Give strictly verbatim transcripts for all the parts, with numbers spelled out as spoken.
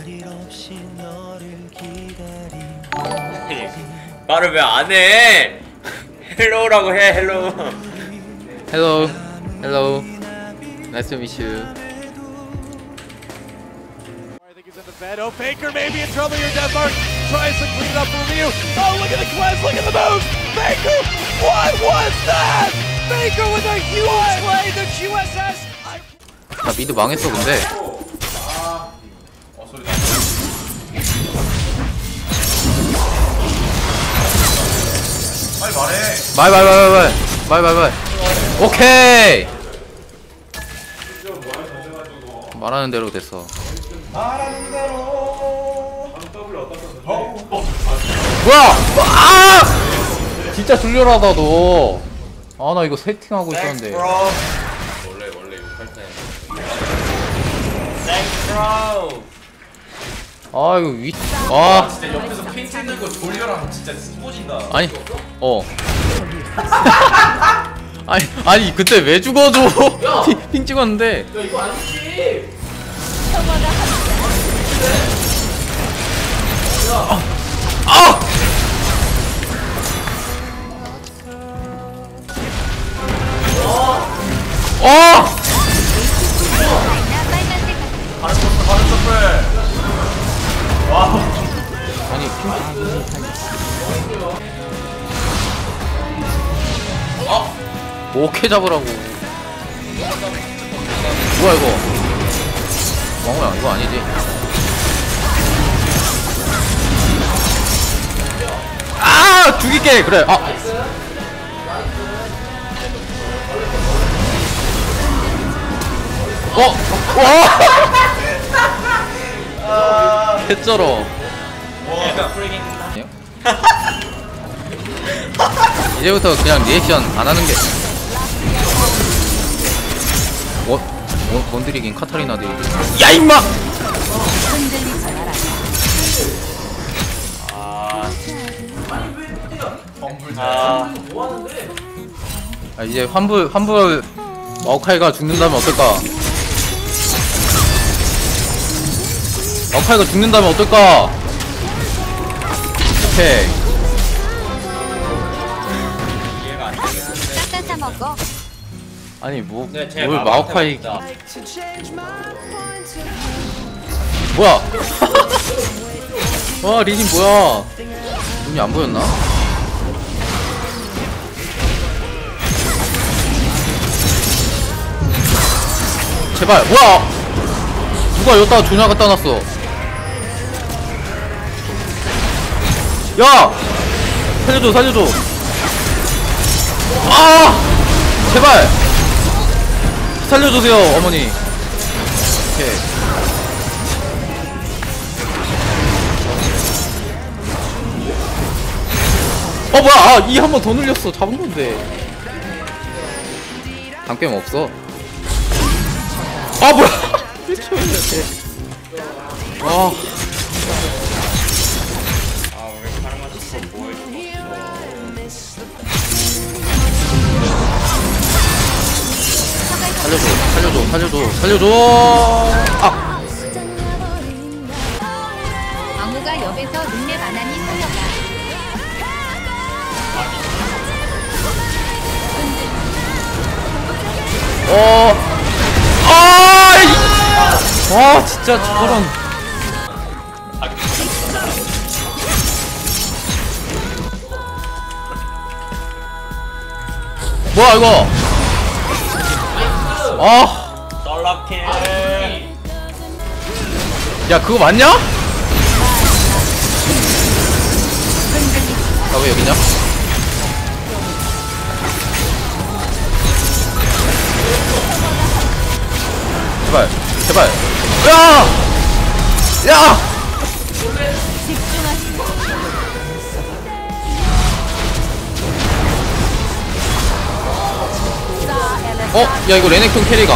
말을 왜 안 해? 헬로우라고 해. 헬로우. Hello, hello. Nice to meet you. I think he's in the bed. Oh, Baker maybe in trouble here. Denmark tries to clean it up for Ryu. Oh, look at the quest. Look at the moves. Baker, what was that? Baker with a huge play. The Q S S. 나 미드 망했어 근데. 어 소리. 빨리 말해. 말 말 말 말 말 말 말. 오케이. 말하는 대로 됐어. 말하는 대로. 뭐야? 아! 진짜 졸렬하다 너. 아 나 이거 세팅하고 있었는데. 원래 원래 욕할 때. 땡크로. 아 이거 위. 아 진짜 옆에서 핀 찍는 거 졸려라. 진짜 스포진다. 아니 어. 아니 아니 그때 왜 죽어줘? 핑, 핑 찍었는데. 야 이거 안 좋지. 아! 아! 어! 바른 서플 바른 서플. 와. 아니 핑. 어? 오케이 잡으라고. 뭐야 이거? 왕호야 이거 아니지? 아 죽일게 그래. 아. 어? 와! 개쩔어. 이제부터 그냥 리액션 안 하는 게. 원, 원, 원드리긴 카타리나 드리긴. 야 임마! 아. 아 이제 환불 환불 마오카이가 죽는다면 어떨까? 마오카이가 죽는다면 어떨까? 오케이. 이해가 안 되긴 한데. 깎아서 먹어. 아니 뭐 네, 제 뭘 마오카이 마오카이. 뭐야? 와 리진 뭐야? 눈이 안 보였나? 제발 뭐야? 누가 여기다가 조냐 갖다 놨어? 야! 살려줘 살려줘. 아! 제발 살려주세요 어머니. 오케이. 어 뭐야? 아 이 한 번 더 눌렸어. 잡은 건데. 당겜 없어. 아 뭐야? 왜 쳐있는데? 아. 아 우리 카르마 스포 뭐 살려줘 살려줘 살려줘 살려줘. 아. 강우가 옆에서 눈매 바나니 흘려가. 어. 아! 이... 와 진짜 저런. 뭐야 이거? 아. 썰라킬. 야 그거 맞냐? 나 왜 여기냐? 제발 제발. 야! 야! 어? 야 이거 레넥톤 캐리가.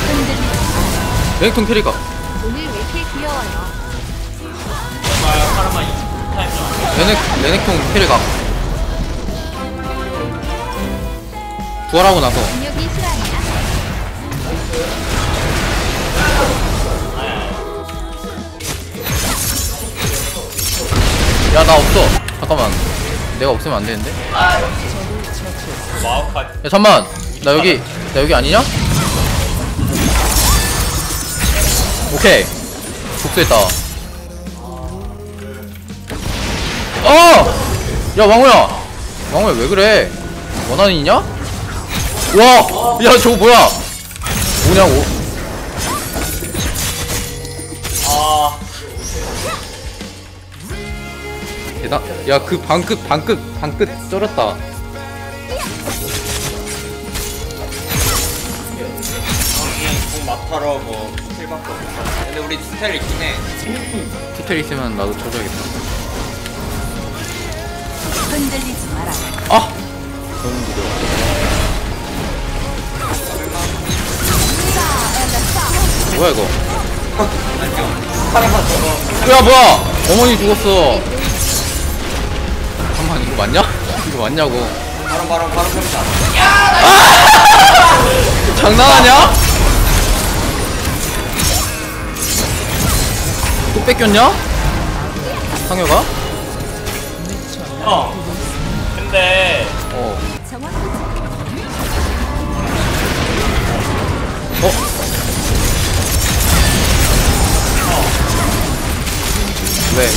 레넥톤 캐리가. 오늘 왜 이렇게 귀여워요? 정말 카르마 이 타임 좀. 레넥 레넥톤 캐리가. 부활하고 나서. 근육이 실화냐? 야 나 없어. 잠깐만. 내가 없으면 안 되는데. 마우카. 야 잠만. 나 여기 나 여기 아니냐? 오케이. 복수했다. 어! 야 왕호야. 왕호야 왜 그래? 원한이냐? 와! 야 저거 뭐야? 뭐냐고? 아. 대단. 야 그 방끝 방끝 방끝 쩔었다. 여기 공 마타로 뭐 스틸밖에 없어. 근데 우리 스텔 있긴 해. 스펠 있으면 나도 쳐줘야겠다. 흔들리지 마라. 아! 너무 무서워. 뭐야 이거? 야 뭐야! 어머니 죽었어. 잠깐만 이거 맞냐? 이거 맞냐고. 바로 바로 바로 평타. 장난하냐? 또 뺏겼냐? 상여가? 형. 근데 어. 정확히 어? 왜?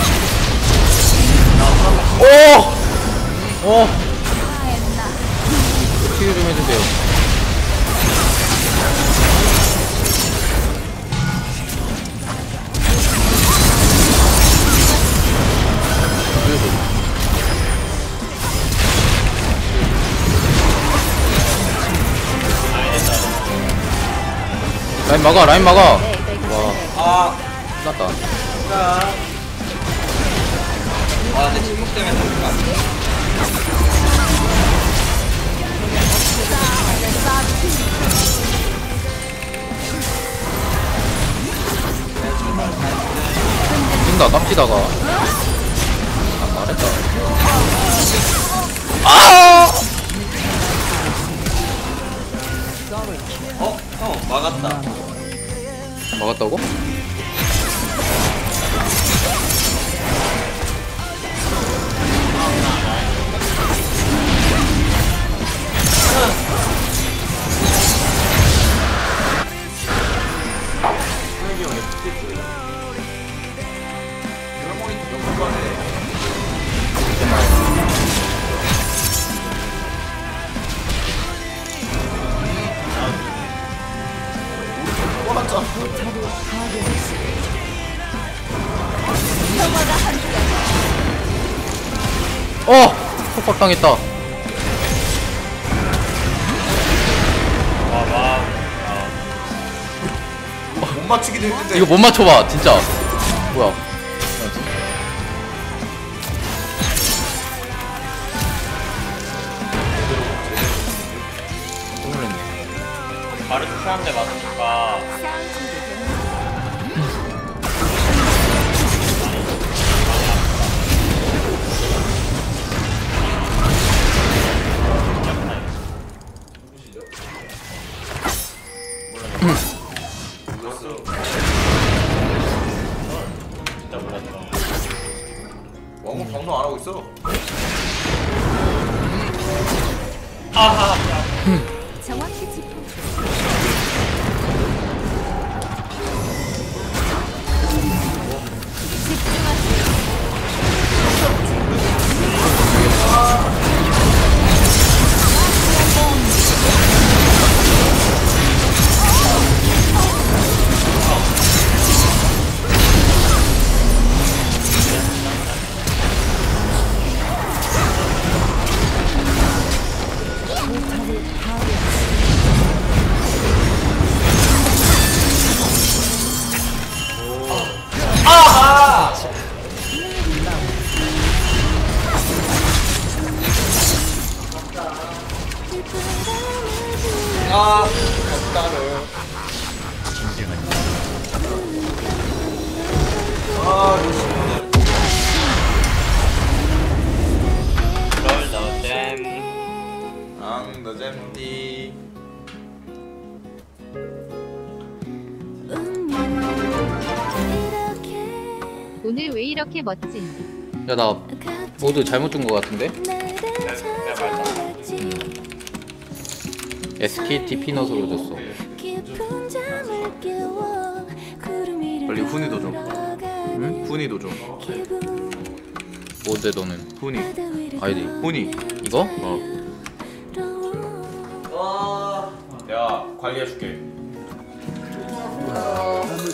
오! 어! 치유 좀 해주세요. 라인 막아, 라인 막아. 와, 아. 끝났다. 아 근데 침묵 때문에 잡힐 것 같아. 뛴다, 깜치다가. 아, 말했다. 아! 어? 형 막았다. 막았다고? 어! 속박당했다. 와와. 못 맞추기도 힘든데. 이거 못 맞춰봐, 진짜. 뭐야. 또 놀랬네. 바로 투표한대 맞으니까. 진짜 몰랐다. 왕국 방송 안 하고 있어. 아하. 정확히 짚어. 아, 없다를. 아, 루시오는. 롤 너잼. 앙, 너 잼디. 오늘 왜 이렇게 멋진? 야 나 모드 잘못 준 거 같은데? 에스케이티 피넛으로 줬어. 빨리 훈이도 좀. 응? 훈이도 좀. 모드 너는 훈이. 아이디 훈이. 이거? 어. 내가 관리해줄게.